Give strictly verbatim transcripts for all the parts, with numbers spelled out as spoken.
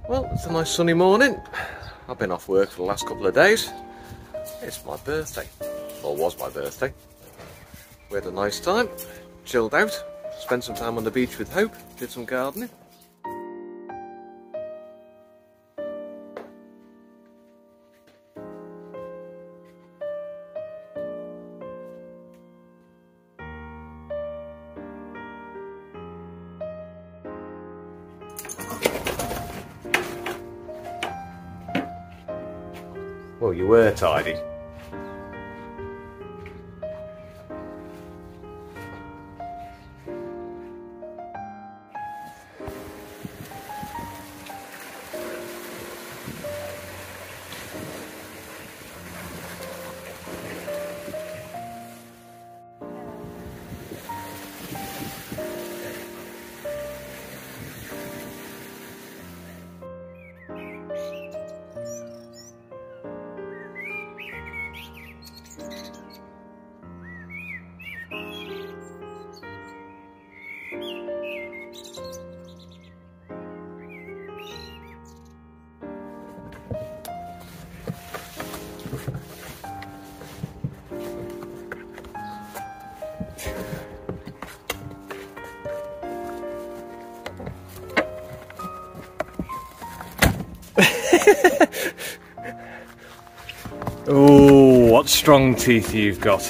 Well, it's a nice sunny morning. I've been off work for the last couple of days. It's my birthday. Or was my birthday. We had a nice time, chilled out, spent some time on the beach with Hope, did some gardening. Well, you were tidy. Oh, what strong teeth you've got.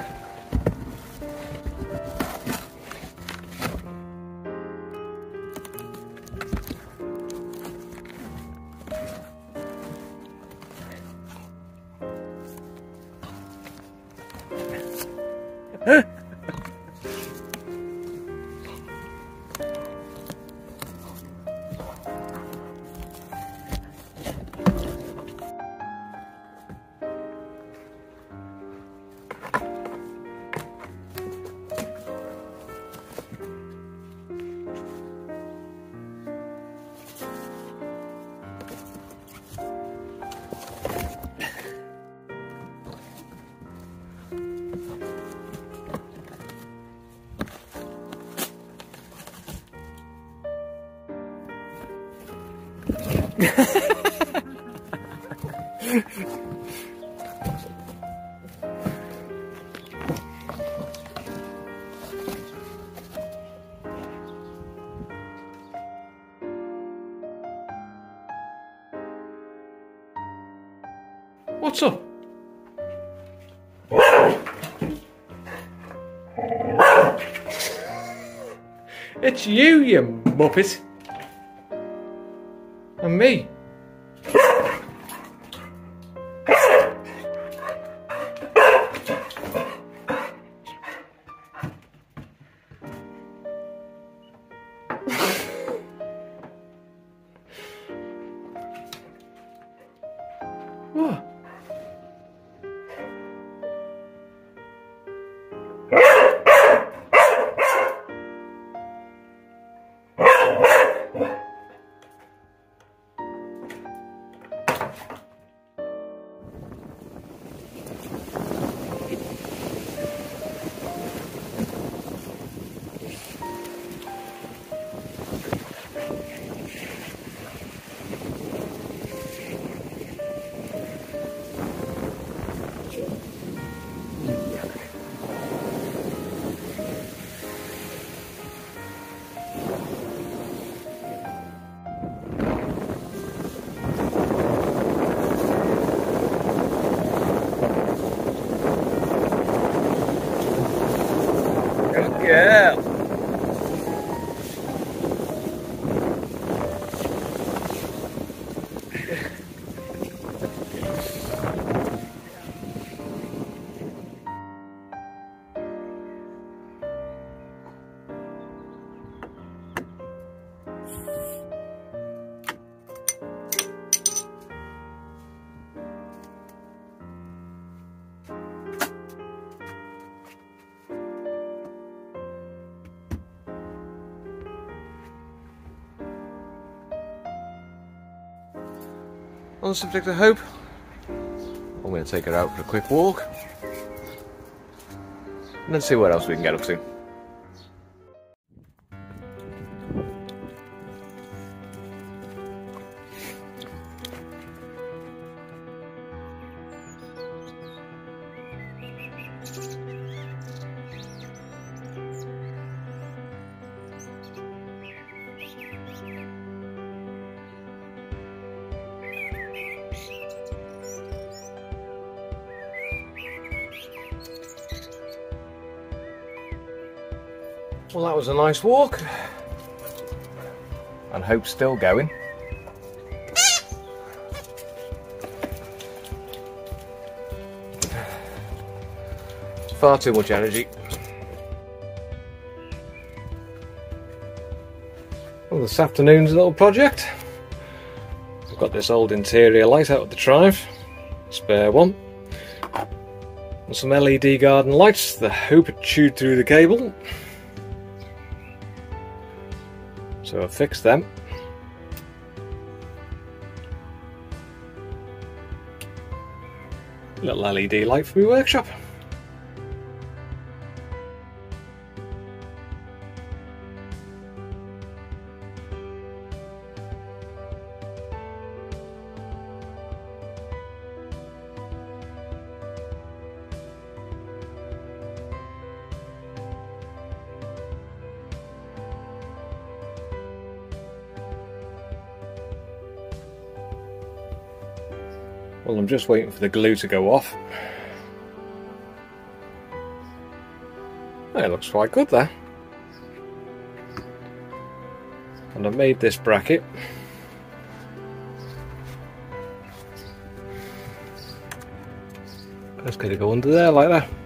What's up? It's you, you muppet. And me. What? Yeah. On the subject of Hope, I'm going to take her out for a quick walk and then see what else we can get up to. Well, that was a nice walk, and hope's still going. Far too much energy. Well, this afternoon's little project. I've got this old interior light out of the drive, spare one, and some L E D garden lights. The hoop had chewed through the cable, so I fixed them. Little L E D light for my workshop. Well, I'm just waiting for the glue to go off. It looks quite good there. And I've made this bracket. That's going to go under there like that.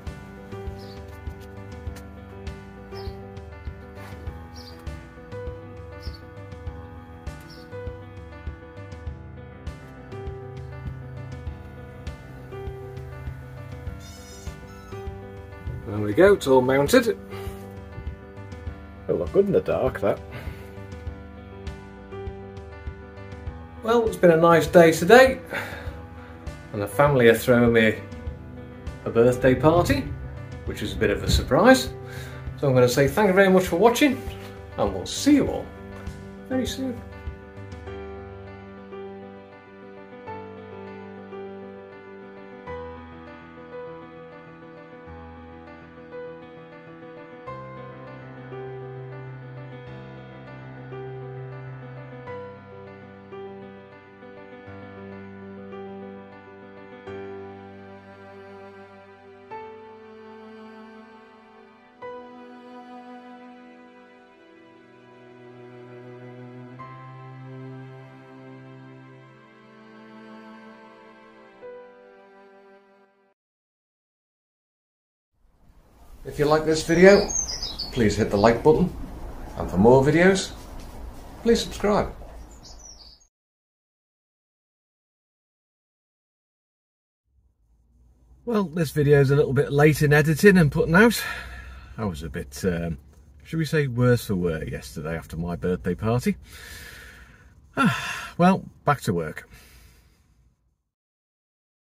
There we go, it's all mounted. It'll look good in the dark, that. Well, it's been a nice day today, and the family are throwing me a birthday party, which is a bit of a surprise. So I'm going to say thank you very much for watching, and we'll see you all very soon. If you like this video, please hit the like button, and for more videos, please subscribe. Well, this video is a little bit late in editing and putting out. I was a bit, um, should we say, worse for wear yesterday after my birthday party. Ah, well, back to work.